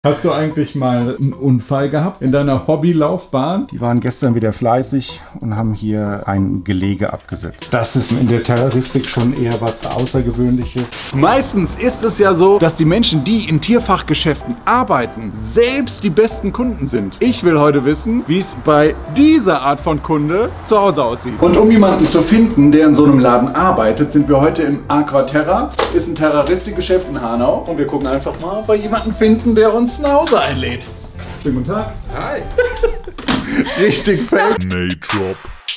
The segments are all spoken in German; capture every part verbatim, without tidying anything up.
Hast du eigentlich mal einen Unfall gehabt in deiner Hobbylaufbahn? Die waren gestern wieder fleißig und haben hier ein Gelege abgesetzt. Das ist in der Terroristik schon eher was Außergewöhnliches. Meistens ist es ja so, dass die Menschen, die in Tierfachgeschäften arbeiten, selbst die besten Kunden sind. Ich will heute wissen, wie es bei dieser Art von Kunde zu Hause aussieht. Und um jemanden zu finden, der in so einem Laden arbeitet, sind wir heute im Aquaterra. Ist ein Terroristikgeschäft in Hanau. Und wir gucken einfach mal, ob wir jemanden finden, der uns nach Hause einlädt. Schönen guten Tag. Hi. Richtig fake. Naydrop.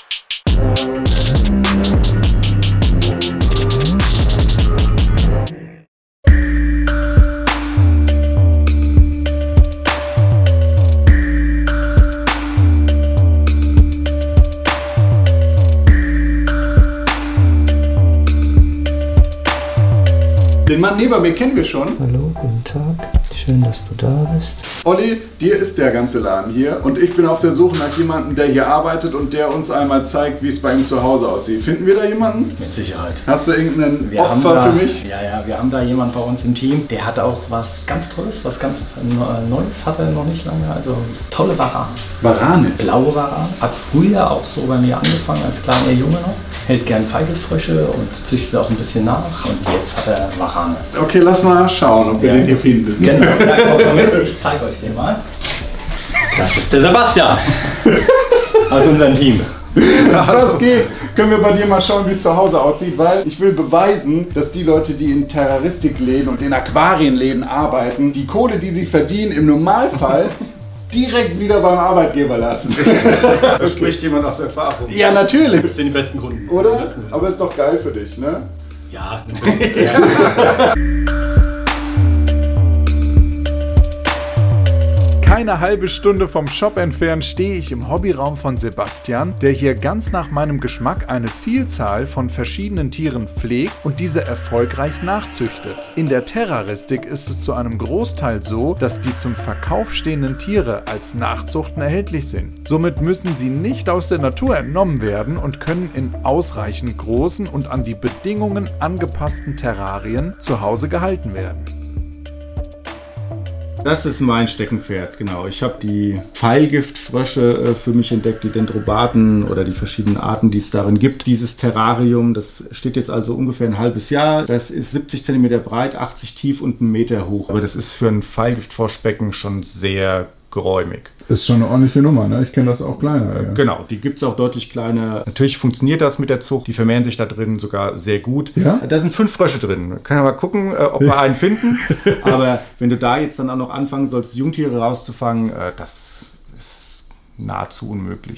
Den Mann neben mir kennen wir schon. Hallo, guten Tag. Schön, dass du da bist. Olli, dir ist der ganze Laden hier und ich bin auf der Suche nach jemandem, der hier arbeitet und der uns einmal zeigt, wie es bei ihm zu Hause aussieht. Finden wir da jemanden? Mit Sicherheit. Hast du irgendeinen Wir haben Opfer da, für mich? Ja, ja, wir haben da jemanden bei uns im Team, der hat auch was ganz Tolles, was ganz Neues, hat er noch nicht lange. Also tolle Warane. Warane? Blaue Warane. Hat früher auch so bei mir angefangen, als kleiner Junge noch. Hält gern Feigelfrösche und züchtet auch ein bisschen nach. Und jetzt hat er Warane. Okay, lass mal schauen, ob wir Ja. den hier finden. Genau, ja, kommt mal mit. Ich zeige euch den mal. Das ist der Sebastian aus unserem Team. Ja, das geht. Können wir bei dir mal schauen, wie es zu Hause aussieht, weil ich will beweisen, dass die Leute, die in Terroristikläden und in Aquarienläden arbeiten, die Kohle, die sie verdienen, im Normalfall direkt wieder beim Arbeitgeber lassen. Da spricht jemand aus Erfahrung. Ja, natürlich. Das sind die besten Kunden. Oder? Die besten Kunden. Aber ist doch geil für dich, ne? Ja, Keine halbe Stunde vom Shop entfernt stehe ich im Hobbyraum von Sebastian, der hier ganz nach meinem Geschmack eine Vielzahl von verschiedenen Tieren pflegt und diese erfolgreich nachzüchtet. In der Terroristik ist es zu einem Großteil so, dass die zum Verkauf stehenden Tiere als Nachzuchten erhältlich sind. Somit müssen sie nicht aus der Natur entnommen werden und können in ausreichend großen und an die Bedingungen angepassten Terrarien zu Hause gehalten werden. Das ist mein Steckenpferd, genau. Ich habe die Pfeilgiftfrösche äh, für mich entdeckt, die Dendrobaten oder die verschiedenen Arten, die es darin gibt. Dieses Terrarium, das steht jetzt also ungefähr ein halbes Jahr. Das ist siebzig Zentimeter breit, achtzig tief und einen Meter hoch. Aber das ist für ein Pfeilgiftfroschbecken schon sehr geräumig. Genau, die gibt es auch deutlich kleiner. Natürlich funktioniert das mit der Zucht. Die vermehren sich da drin sogar sehr gut. Ja? Da sind fünf Frösche drin. Können wir mal gucken, äh, ob wir einen finden. Aber wenn du da jetzt dann auch noch anfangen sollst, Jungtiere rauszufangen, äh, das ist nahezu unmöglich.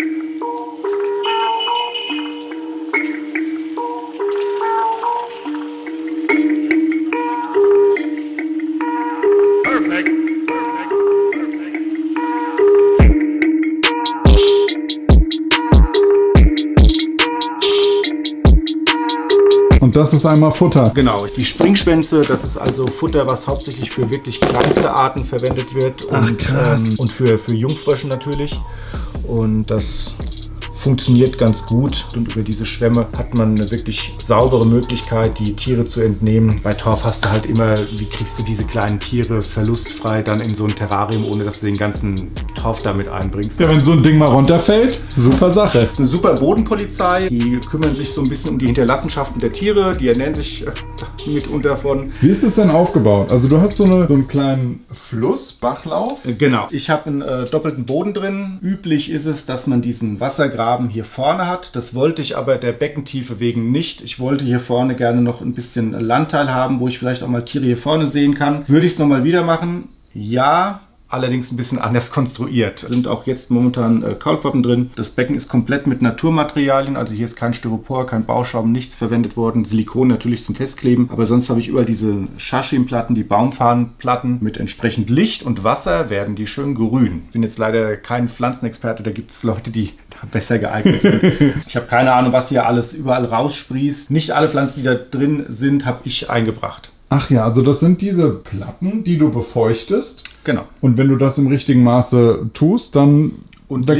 Und das ist einmal Futter. Genau, die Springschwänze, das ist also Futter, was hauptsächlich für wirklich kleinste Arten verwendet wird und, Ach, ähm, und für, für Jungfrösche natürlich. Und das funktioniert ganz gut und über diese Schwämme hat man eine wirklich saubere Möglichkeit, die Tiere zu entnehmen. Bei Torf hast du halt immer, wie kriegst du diese kleinen Tiere verlustfrei dann in so ein Terrarium, ohne dass du den ganzen Torf damit einbringst. Ja, wenn so ein Ding mal runterfällt, super Sache. Das ist eine super Bodenpolizei, die kümmern sich so ein bisschen um die Hinterlassenschaften der Tiere, die ernähren sich äh, mitunter von. Wie ist es denn aufgebaut? Also du hast so, eine, so einen kleinen Fluss, Bachlauf. Äh, Genau. Ich habe einen äh, doppelten Boden drin. Üblich ist es, dass man diesen Wassergraben hier vorne hat. Das wollte ich aber der Beckentiefe wegen nicht. Ich wollte hier vorne gerne noch ein bisschen Landteil haben, wo ich vielleicht auch mal Tiere hier vorne sehen kann. Würde ich es nochmal wieder machen? Ja. Allerdings ein bisschen anders konstruiert. Sind auch jetzt momentan äh, Kaulquappen drin. Das Becken ist komplett mit Naturmaterialien, also hier ist kein Styropor, kein Bauschaum, nichts verwendet worden. Silikon natürlich zum Festkleben, aber sonst habe ich überall diese Schaschimplatten, die Baumfahnenplatten. Mit entsprechend Licht und Wasser werden die schön grün. Ich bin jetzt leider kein Pflanzenexperte, da gibt es Leute, die da besser geeignet sind. Ich habe keine Ahnung, was hier alles überall raussprießt. Nicht alle Pflanzen, die da drin sind, habe ich eingebracht. Ach ja, also das sind diese Platten, die du befeuchtest. Genau. Und wenn du das im richtigen Maße tust, dann Und wächst Licht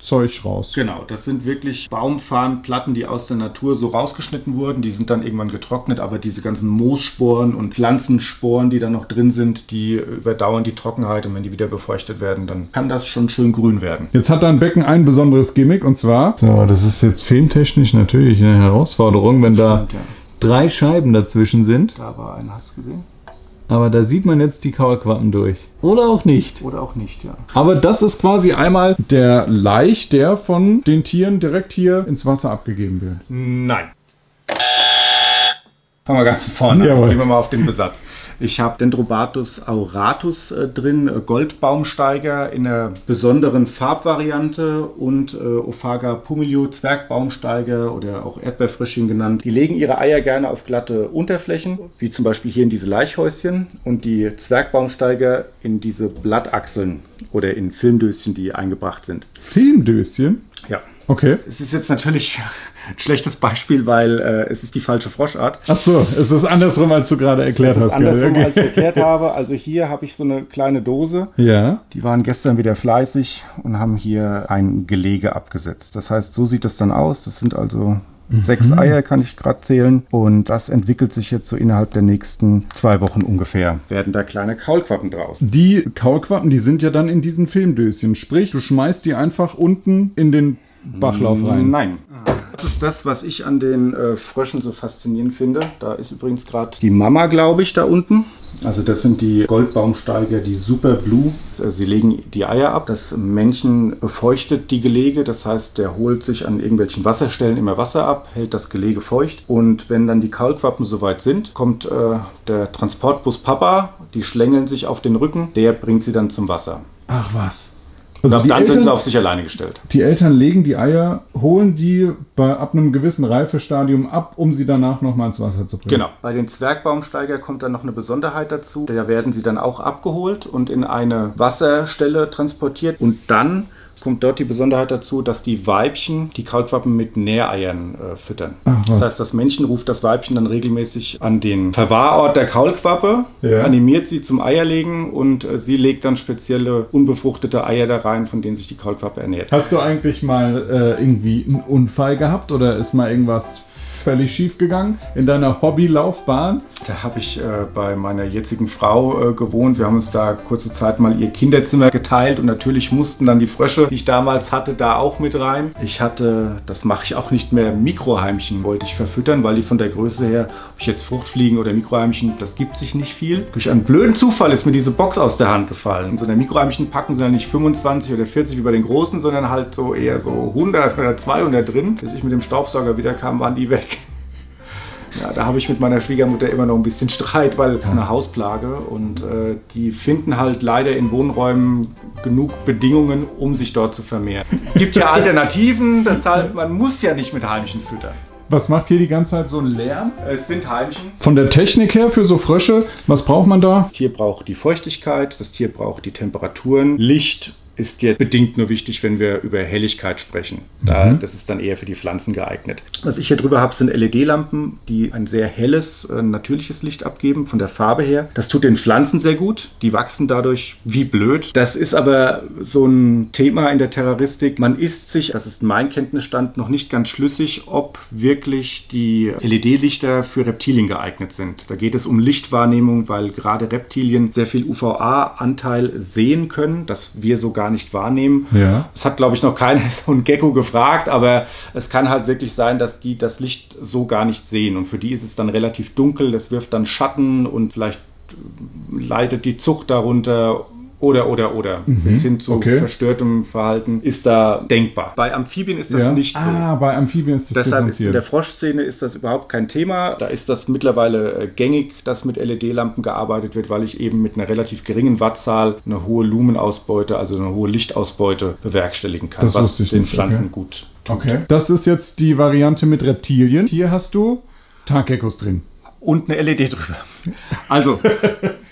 Zeug raus. Genau, das sind wirklich Baumfarnplatten, die aus der Natur so rausgeschnitten wurden. Die sind dann irgendwann getrocknet, aber diese ganzen Moossporen und Pflanzensporen, die da noch drin sind, die überdauern die Trockenheit und wenn die wieder befeuchtet werden, dann kann das schon schön grün werden. Jetzt hat dein Becken ein besonderes Gimmick und zwar, so, das ist jetzt filmtechnisch natürlich eine Herausforderung, wenn da Stimmt, ja. drei Scheiben dazwischen sind. Da war ein, hast du gesehen? Aber da sieht man jetzt die Kaulquappen durch. Oder auch nicht. Oder auch nicht, ja. Aber das ist quasi einmal der Laich, der von den Tieren direkt hier ins Wasser abgegeben wird. Nein. Fangen wir ganz von vorne an. Jawohl. Gehen wir mal auf den Besatz. Ich habe Dendrobatus auratus äh, drin, äh, Goldbaumsteiger in einer besonderen Farbvariante und äh, Ophaga pumilio, Zwergbaumsteiger oder auch Erdbeerfrischling genannt. Die legen ihre Eier gerne auf glatte Unterflächen, wie zum Beispiel hier in diese Laichhäuschen und die Zwergbaumsteiger in diese Blattachseln oder in Filmdöschen, die eingebracht sind. Filmdöschen? Ja. Okay. Es ist jetzt natürlich ein schlechtes Beispiel, weil äh, es ist die falsche Froschart. Ach so, es ist andersrum, als du gerade erklärt Das hast. ist andersrum, gerade. als ich erklärt habe. Also hier habe ich so eine kleine Dose. Ja. Die waren gestern wieder fleißig und haben hier ein Gelege abgesetzt. Das heißt, so sieht das dann aus. Das sind also mhm. sechs Eier, kann ich gerade zählen. Und das entwickelt sich jetzt so innerhalb der nächsten zwei Wochen ungefähr. Werden da kleine Kaulquappen draus. Die Kaulquappen, die sind ja dann in diesen Filmdöschen. Sprich, du schmeißt die einfach unten in den Bachlauf rein. Nein. Das ist das, was ich an den äh, Fröschen so faszinierend finde. Da ist übrigens gerade die Mama, glaube ich, da unten. Also das sind die Goldbaumsteiger, die Super Blue. Sie legen die Eier ab. Das Männchen befeuchtet die Gelege. Das heißt, der holt sich an irgendwelchen Wasserstellen immer Wasser ab, hält das Gelege feucht. Und wenn dann die Kaulquappen soweit sind, kommt äh, der Transportbus Papa. Die schlängeln sich auf den Rücken. Der bringt sie dann zum Wasser. Ach was. Also Also die, dann sind sie Eltern, auf sich alleine gestellt. die Eltern legen die Eier, holen die bei, ab einem gewissen Reifestadium ab, um sie danach nochmal ins Wasser zu bringen. Genau. Bei den Zwergbaumsteiger kommt dann noch eine Besonderheit dazu. Da werden sie dann auch abgeholt und in eine Wasserstelle transportiert. Und dann kommt dort die Besonderheit dazu, dass die Weibchen die Kaulquappen mit Nähreiern äh, füttern. Ach, was. Das heißt, das Männchen ruft das Weibchen dann regelmäßig an den Verwahrort der Kaulquappe, Ja. animiert sie zum Eierlegen und äh, sie legt dann spezielle unbefruchtete Eier da rein, von denen sich die Kaulquappe ernährt. Hast du eigentlich mal äh, irgendwie einen Unfall gehabt oder ist mal irgendwas völlig schief gegangen in deiner Hobbylaufbahn? Da habe ich äh, bei meiner jetzigen Frau äh, gewohnt. Wir haben uns da kurze Zeit mal ihr Kinderzimmer geteilt und natürlich mussten dann die Frösche, die ich damals hatte, da auch mit rein. Ich hatte, das mache ich auch nicht mehr, Mikroheimchen wollte ich verfüttern, weil die von der Größe her, ob ich jetzt Fruchtfliegen oder Mikroheimchen, das gibt sich nicht viel. Durch einen blöden Zufall ist mir diese Box aus der Hand gefallen. In so einer Mikroheimchen packen sind dann nicht fünfundzwanzig oder vierzig wie bei den großen, sondern halt so eher so hundert oder zweihundert drin. Als ich mit dem Staubsauger wieder kam, waren die weg. Ja, da habe ich mit meiner Schwiegermutter immer noch ein bisschen Streit, weil es ist eine Hausplage und äh, die finden halt leider in Wohnräumen genug Bedingungen, um sich dort zu vermehren. Es gibt ja Alternativen, deshalb man muss ja nicht mit Heimchen füttern. Was macht hier die ganze Zeit so einen Lärm? Es sind Heimchen. Von der Technik her für so Frösche, was braucht man da? Das Tier braucht die Feuchtigkeit, das Tier braucht die Temperaturen, Licht ist jetzt bedingt nur wichtig, wenn wir über Helligkeit sprechen. Da, Mhm. Das ist dann eher für die Pflanzen geeignet. Was ich hier drüber habe, sind L E D-Lampen, die ein sehr helles, äh, natürliches Licht abgeben, von der Farbe her. Das tut den Pflanzen sehr gut. Die wachsen dadurch wie blöd. Das ist aber so ein Thema in der Terroristik. Man ist sich, das ist mein Kenntnisstand, noch nicht ganz schlüssig, ob wirklich die L E D-Lichter für Reptilien geeignet sind. Da geht es um Lichtwahrnehmung, weil gerade Reptilien sehr viel U V A-Anteil sehen können, dass wir sogar nicht wahrnehmen. Ja. Es hat, glaube ich, noch keiner so ein Gecko gefragt, aber es kann halt wirklich sein, dass die das Licht so gar nicht sehen. Und für die ist es dann relativ dunkel, das wirft dann Schatten und vielleicht leidet die Zucht darunter. Oder, oder, oder. Mhm. Bis hin zu Okay. verstörtem Verhalten ist da denkbar. Bei Amphibien ist das Ja. nicht so. Ah, bei Amphibien ist das Deshalb ist in differenziert. der Froschszene ist das überhaupt kein Thema. Da ist das mittlerweile äh, gängig, dass mit L E D-Lampen gearbeitet wird, weil ich eben mit einer relativ geringen Wattzahl eine hohe Lumenausbeute, also eine hohe Lichtausbeute bewerkstelligen kann, Das was wusste ich den nicht, Pflanzen okay. gut tut. Okay. Das ist jetzt die Variante mit Reptilien. Hier hast du Taggeckos drin. Und eine L E D drüber. Also,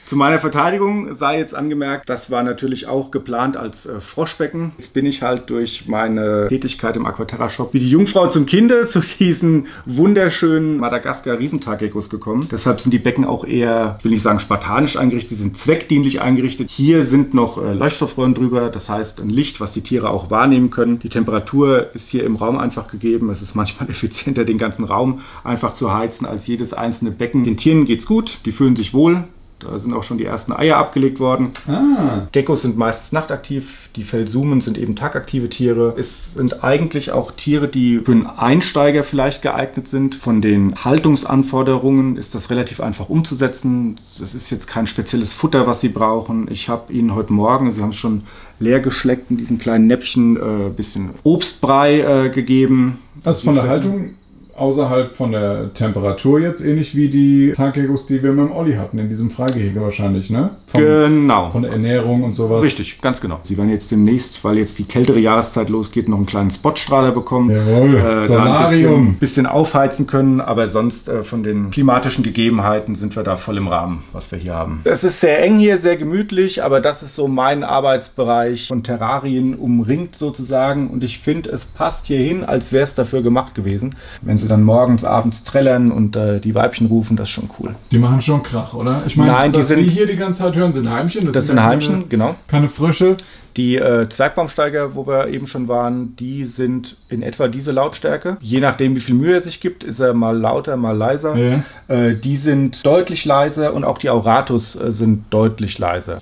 Zu meiner Verteidigung sei jetzt angemerkt, das war natürlich auch geplant als äh, Froschbecken. Jetzt bin ich halt durch meine Tätigkeit im Aquaterra Shop wie die Jungfrau zum Kinde zu diesen wunderschönen Madagaskar-Riesentaggeckos gekommen. Deshalb sind die Becken auch eher, will ich sagen, spartanisch eingerichtet, die sind zweckdienlich eingerichtet. Hier sind noch äh, Leuchtstoffröhren drüber, das heißt ein Licht, was die Tiere auch wahrnehmen können. Die Temperatur ist hier im Raum einfach gegeben. Es ist manchmal effizienter, den ganzen Raum einfach zu heizen, als jedes einzelne Becken. Den Tieren geht's gut, die fühlen sich wohl. Da sind auch schon die ersten Eier abgelegt worden. Ah. Geckos sind meistens nachtaktiv, die Felsumen sind eben tagaktive Tiere. Es sind eigentlich auch Tiere, die für einen Einsteiger vielleicht geeignet sind. Von den Haltungsanforderungen ist das relativ einfach umzusetzen. Das ist jetzt kein spezielles Futter, was sie brauchen. Ich habe ihnen heute Morgen, sie haben es schon leer geschleckt, in diesen kleinen Näpfchen ein äh, bisschen Obstbrei äh, gegeben. Also von der Haltung außerhalb von der Temperatur jetzt ähnlich wie die Taggeckos, die wir mit dem Olli hatten, in diesem Freigehege wahrscheinlich, ne? Von, genau. Von der Ernährung und sowas. Richtig, ganz genau. Sie werden jetzt demnächst, weil jetzt die kältere Jahreszeit losgeht, noch einen kleinen Spotstrahler bekommen. Jawohl, äh, Solarium. Ein bisschen, bisschen aufheizen können, aber sonst äh, von den klimatischen Gegebenheiten sind wir da voll im Rahmen, was wir hier haben. Es ist sehr eng hier, sehr gemütlich, aber das ist so mein Arbeitsbereich, von Terrarien umringt sozusagen, und ich finde, es passt hier hin, als wäre es dafür gemacht gewesen. Wenn Sie dann morgens, abends trällern und äh, die Weibchen rufen, das ist schon cool. Die machen schon Krach, oder? Ich meine, Nein, die was sind, wir hier die ganze Zeit hören, sind Heimchen. Das, das sind, sind Heimchen, keine, genau. Keine Frösche. Die äh, Zwergbaumsteiger, wo wir eben schon waren, die sind in etwa diese Lautstärke. Je nachdem, wie viel Mühe er sich gibt, ist er mal lauter, mal leiser. Ja. Äh, die sind deutlich leiser, und auch die Auratus äh, sind deutlich leiser.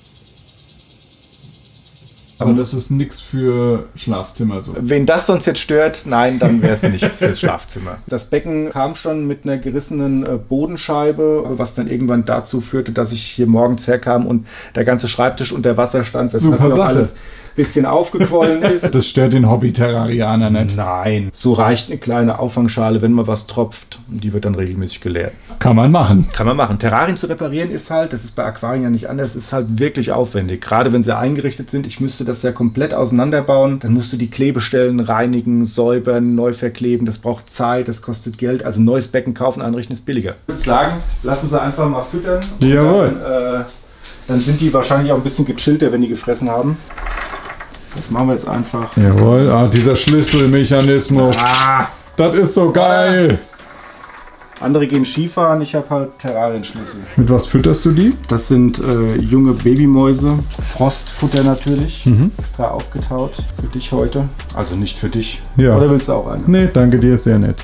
Aber das ist nichts für Schlafzimmer so. Wen das sonst jetzt stört, nein, dann wäre es nichts fürs Schlafzimmer. Das Becken kam schon mit einer gerissenen äh, Bodenscheibe, was dann irgendwann dazu führte, dass ich hier morgens herkam und der ganze Schreibtisch unter Wasser stand, weshalb noch alles bisschen aufgequollen ist. Das stört den Hobby-Terrarianer nicht? Nein, so reicht eine kleine Auffangschale, wenn mal was tropft, und die wird dann regelmäßig geleert. Kann man machen. Kann man machen. Terrarien zu reparieren ist halt, das ist bei Aquarien ja nicht anders, ist halt wirklich aufwendig. Gerade wenn sie eingerichtet sind, ich müsste das ja komplett auseinanderbauen, dann musst du die Klebestellen reinigen, säubern, neu verkleben, das braucht Zeit, das kostet Geld, also ein neues Becken kaufen, einrichten ist billiger. Ich würde sagen, lassen Sie einfach mal füttern. Jawohl. Dann, äh, dann sind die wahrscheinlich auch ein bisschen gechillter, wenn die gefressen haben. Das machen wir jetzt einfach. Jawohl, ah, dieser Schlüsselmechanismus. Ah, das ist so geil. Andere gehen Skifahren, ich habe halt Terrarienschlüssel. Mit was fütterst du die? Das sind äh, junge Babymäuse. Frostfutter natürlich. Mhm. Extra aufgetaut für dich heute. Also nicht für dich. Ja. Oder willst du auch eine? Nee, danke dir, sehr nett.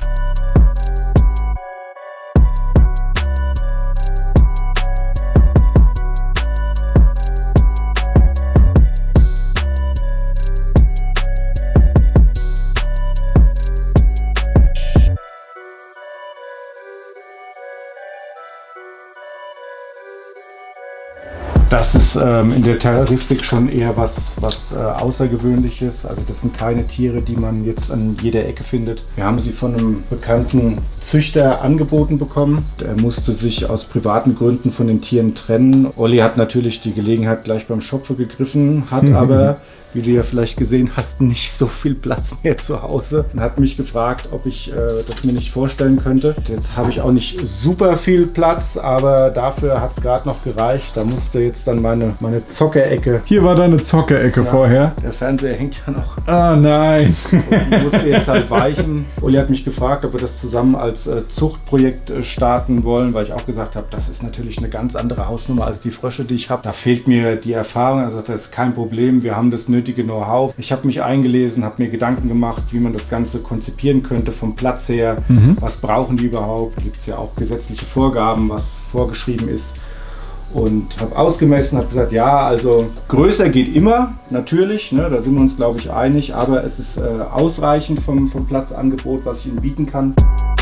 Das ist ähm, in der Terroristik schon eher was, was äh, Außergewöhnliches. Also das sind keine Tiere, die man jetzt an jeder Ecke findet. Wir haben sie von einem bekannten Züchter angeboten bekommen. Er musste sich aus privaten Gründen von den Tieren trennen. Olli hat natürlich die Gelegenheit gleich beim Schopfe gegriffen, hat mhm. aber, wie du ja vielleicht gesehen hast, nicht so viel Platz mehr zu Hause. Und hat mich gefragt, ob ich äh, das mir nicht vorstellen könnte. Jetzt habe ich auch nicht super viel Platz, aber dafür hat es gerade noch gereicht. Da musste jetzt dann meine, meine Zockerecke. Hier war deine Zockerecke ja, vorher. Der Fernseher hängt ja noch. Ah nein. Und die musste jetzt halt weichen. Olli hat mich gefragt, ob wir das zusammen als äh, Zuchtprojekt äh, starten wollen, weil ich auch gesagt habe, das ist natürlich eine ganz andere Hausnummer als die Frösche, die ich habe. Da fehlt mir die Erfahrung. Also das ist kein Problem. Wir haben das nötige Know-how. Ich habe mich eingelesen, habe mir Gedanken gemacht, wie man das Ganze konzipieren könnte vom Platz her. Mhm. Was brauchen die überhaupt? Gibt es ja auch gesetzliche Vorgaben, was vorgeschrieben ist. Und habe ausgemessen, habe gesagt, ja, also größer geht immer, natürlich, ne, da sind wir uns, glaube ich, einig, aber es ist äh, ausreichend vom, vom Platzangebot, was ich Ihnen bieten kann.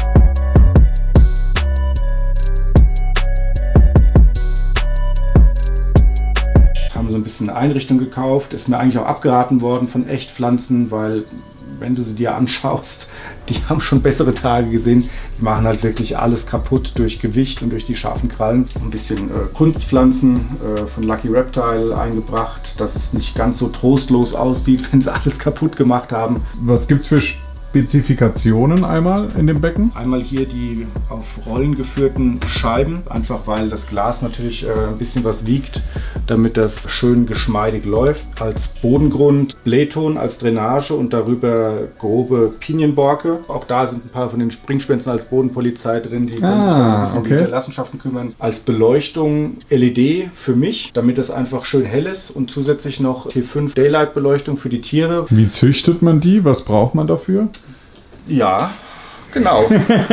Haben so ein bisschen eine Einrichtung gekauft, ist mir eigentlich auch abgeraten worden von Echtpflanzen, weil wenn du sie dir anschaust, die haben schon bessere Tage gesehen. Die machen halt wirklich alles kaputt durch Gewicht und durch die scharfen Krallen. Ein bisschen äh, Kunstpflanzen äh, von Lucky Reptile eingebracht, dass es nicht ganz so trostlos aussieht, wenn sie alles kaputt gemacht haben. Was gibt's für Spezifikationen einmal in dem Becken? Einmal hier die auf Rollen geführten Scheiben, einfach weil das Glas natürlich äh, ein bisschen was wiegt, damit das schön geschmeidig läuft. Als Bodengrund Blähton als Drainage und darüber grobe Pinienborke. Auch da sind ein paar von den Springschwänzen als Bodenpolizei drin, die ah, sich um okay. die Hinterlassenschaften kümmern. Als Beleuchtung L E D für mich, damit es einfach schön hell ist, und zusätzlich noch T fünf Daylight Beleuchtung für die Tiere. Wie züchtet man die? Was braucht man dafür? Ja, genau.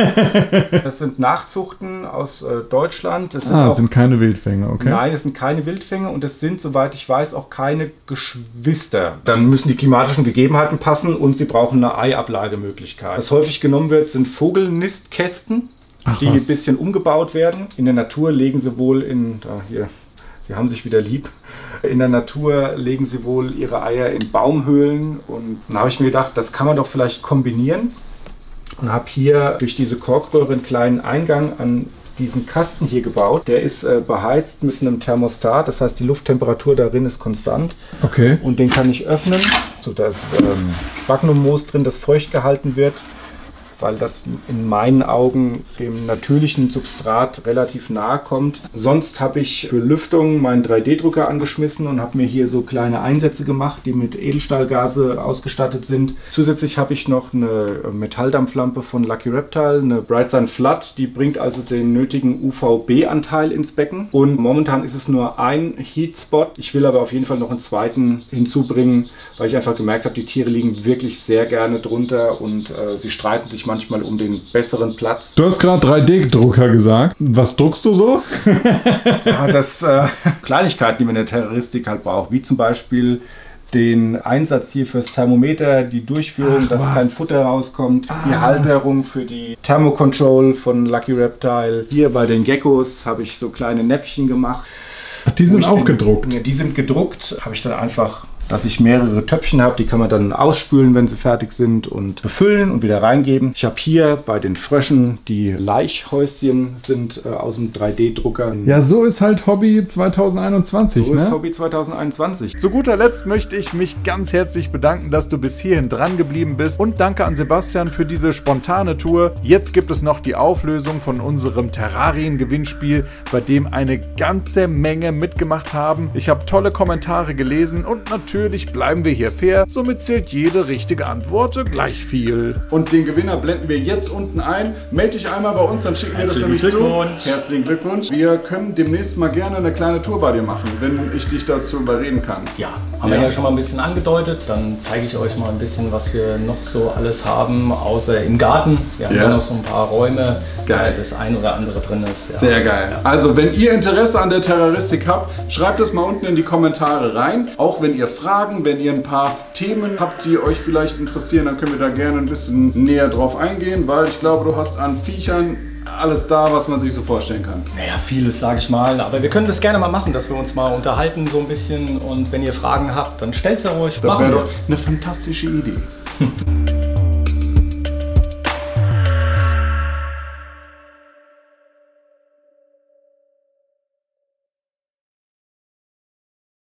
Das sind Nachzuchten aus äh, Deutschland. Das sind ah, auch, das sind keine Wildfänge, okay. Nein, es sind keine Wildfänge und es sind, soweit ich weiß, auch keine Geschwister. Dann müssen die klimatischen Gegebenheiten passen und sie brauchen eine Eiablagemöglichkeit. Was häufig genommen wird, sind Vogelnistkästen, Ach, die was? ein bisschen umgebaut werden. In der Natur legen sie wohl in... Da, hier. Sie haben sich wieder lieb. In der Natur legen sie wohl ihre Eier in Baumhöhlen. Und dann habe ich mir gedacht, das kann man doch vielleicht kombinieren. Und habe hier durch diese Korkröhre einen kleinen Eingang an diesen Kasten hier gebaut. Der ist äh, beheizt mit einem Thermostat. Das heißt, die Lufttemperatur darin ist konstant. Okay. Und den kann ich öffnen, sodass ähm, Sphagnummoos drin, das feucht gehalten wird, weil das in meinen Augen dem natürlichen Substrat relativ nahe kommt. Sonst habe ich für Lüftung meinen drei D Drucker angeschmissen und habe mir hier so kleine Einsätze gemacht, die mit Edelstahlgase ausgestattet sind. Zusätzlich habe ich noch eine Metalldampflampe von Lucky Reptile, eine Brightsun Flood, die bringt also den nötigen U V B-Anteil ins Becken. Und momentan ist es nur ein Heatspot. Ich will aber auf jeden Fall noch einen zweiten hinzubringen, weil ich einfach gemerkt habe, die Tiere liegen wirklich sehr gerne drunter und äh, sie streiten sich manchmal um den besseren Platz. Du hast gerade drei D Drucker gesagt. Was druckst du so? Ja, das äh, Kleinigkeiten, die man in der Terroristik halt braucht, wie zum Beispiel den Einsatz hier fürs Thermometer, die Durchführung, Ach, dass was? kein Futter rauskommt, Ah. die Halterung für die Thermocontrol von Lucky Reptile. Hier bei den Geckos habe ich so kleine Näpfchen gemacht. Ach, die sind auch gedruckt. Ja, die sind gedruckt. Habe ich dann einfach, dass ich mehrere Töpfchen habe, die kann man dann ausspülen, wenn sie fertig sind und befüllen und wieder reingeben. Ich habe hier bei den Fröschen die Laichhäuschen sind äh, aus dem drei D Drucker. Ja, so ist halt Hobby zwanzig einundzwanzig, So ist ne? Hobby zwanzig einundzwanzig. Zu guter Letzt möchte ich mich ganz herzlich bedanken, dass du bis hierhin dran geblieben bist, und danke an Sebastian für diese spontane Tour. Jetzt gibt es noch die Auflösung von unserem Terrarien-Gewinnspiel, bei dem eine ganze Menge mitgemacht haben. Ich habe tolle Kommentare gelesen und natürlich bleiben wir hier fair, somit zählt jede richtige Antwort gleich viel. Und den Gewinner blenden wir jetzt unten ein. Melde dich einmal bei uns, dann schicken wir das Herzlichen nämlich zu. Glückwunsch. Herzlichen Glückwunsch. Wir können demnächst mal gerne eine kleine Tour bei dir machen, wenn ich dich dazu überreden kann. Ja, haben wir ja schon mal ein bisschen angedeutet. Dann zeige ich euch mal ein bisschen, was wir noch so alles haben, außer im Garten. Wir haben Ja. ja noch so ein paar Räume, Geil. da das ein oder andere drin ist. Ja. Sehr geil. Also, wenn ihr Interesse an der Terroristik habt, schreibt es mal unten in die Kommentare rein. Auch wenn ihr Fragen, wenn ihr ein paar Themen habt, die euch vielleicht interessieren, dann können wir da gerne ein bisschen näher drauf eingehen, weil ich glaube, du hast an Viechern alles da, was man sich so vorstellen kann. Naja, vieles sage ich mal, aber wir können das gerne mal machen, dass wir uns mal unterhalten so ein bisschen, und wenn ihr Fragen habt, dann stellt sie ruhig. Das Machen wäre wir. doch eine fantastische Idee.